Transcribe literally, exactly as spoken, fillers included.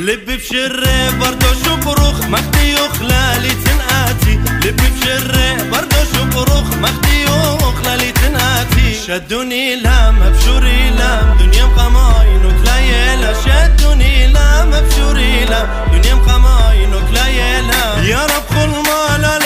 لبي بشري بردو شبروخ مختي يخلالي تنآتي لبي بشري بردو شبروخ مختي يخلالي تنآتي شدوني لام ابشوري لام دنيا مقاماين وكلايلا شدوني لام ابشوري لام دنيا مقاماين وكلايلا يا رب كل ما